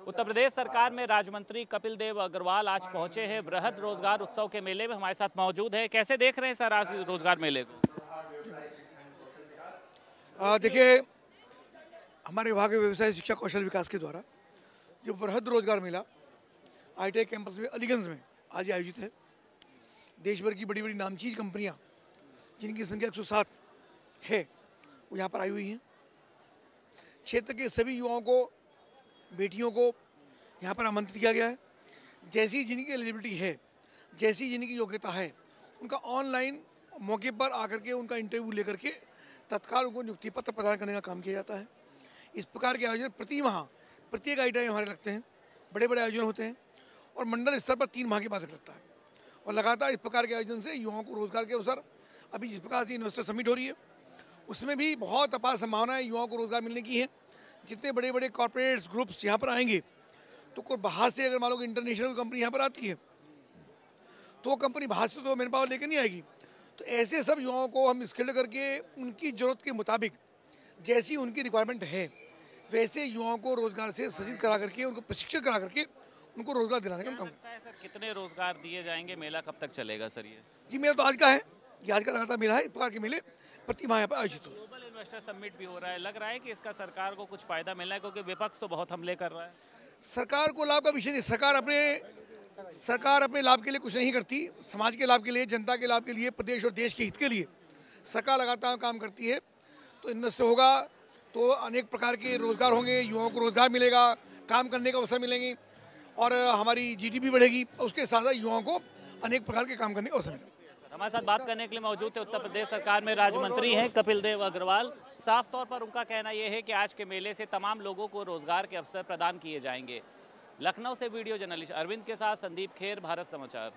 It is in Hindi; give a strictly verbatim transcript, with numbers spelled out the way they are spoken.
उत्तर प्रदेश सरकार में राज्य मंत्री कपिल देव अग्रवाल आज पहुंचे हैं वृहद रोजगार उत्सव के मेले में। हमारे साथ मौजूद है। कैसे देख रहे हैं सर आज रोजगार मेले को? देखिए, हमारे विभाग के व्यवसाय शिक्षा कौशल विकास के द्वारा जो वृहद रोजगार मेला आईटीआई कैंपस में अलीगंज में आज आयोजित है। देश भर की बड़ी बड़ी नामचीज कंपनियां जिनकी संख्या एक सौ सात है वो यहाँ पर आई हुई हैं। क्षेत्र के सभी युवाओं को, बेटियों को यहाँ पर आमंत्रित किया गया है। जैसी जिनकी एलिजिबिलिटी है, जैसी जिनकी योग्यता है, उनका ऑनलाइन मौके पर आकर के उनका इंटरव्यू लेकर के तत्काल उनको नियुक्ति पत्र प्रदान करने का काम किया जाता है। इस प्रकार के आयोजन प्रति माह प्रत्येक आईटीआई हमारे लगते हैं। बड़े बड़े आयोजन होते हैं और मंडल स्तर पर तीन माह के बाद लगता है और लगातार इस प्रकार के आयोजन से युवाओं को रोजगार के अवसर, अभी जिस प्रकार से इन्वेस्टर समिट हो रही है उसमें भी बहुत अपार संभावनाएं युवाओं को रोजगार मिलने की है। जितने बड़े बड़े कॉर्पोरेट्स ग्रुप्स यहाँ पर आएंगे तो कोई बाहर से अगर मान लो कि इंटरनेशनल कंपनी यहाँ पर आती है तो वो कंपनी बाहर से तो मैन पावर लेकर नहीं आएगी। तो ऐसे सब युवाओं को हम स्किल्ड करके उनकी ज़रूरत के मुताबिक जैसी उनकी रिक्वायरमेंट है वैसे युवाओं को रोजगार से सज्जित करा करके, उनको प्रशिक्षित करा करके उनको रोजगार दिलाने का काम है। सर कितने रोजगार दिए जाएंगे? मेला कब तक चलेगा सर? ये जी मेला तो आज का है, ये आज का लगातार मेला है। इस प्रकार के मेले प्रति माह यहाँ पर आयोजित हो। ग्लोबल इन्वेस्टर समिट भी हो रहा है, लग रहा है कि इसका सरकार को कुछ फायदा मिलना है क्योंकि विपक्ष तो बहुत हमले कर रहा है। सरकार को लाभ का विषय नहीं, सरकार अपने सरकार अपने लाभ के लिए कुछ नहीं करती। समाज के लाभ के लिए, जनता के लाभ के लिए, प्रदेश और देश के हित के लिए सरकार लगातार काम करती है। तो इनमें से होगा तो अनेक प्रकार के रोजगार होंगे, युवाओं को रोजगार मिलेगा, काम करने का अवसर मिलेंगे और हमारी जीडीपी बढ़ेगी। उसके साथ साथ युवाओं को अनेक प्रकार के काम करने का अवसर मिलेगा। हमारे साथ बात करने के लिए मौजूद थे उत्तर प्रदेश सरकार में राज्य मंत्री हैं कपिल देव अग्रवाल। साफ तौर पर उनका कहना यह है कि आज के मेले से तमाम लोगों को रोजगार के अवसर प्रदान किए जाएंगे। लखनऊ से वीडियो जर्नलिस्ट अरविंद के साथ संदीप खेर, भारत समाचार।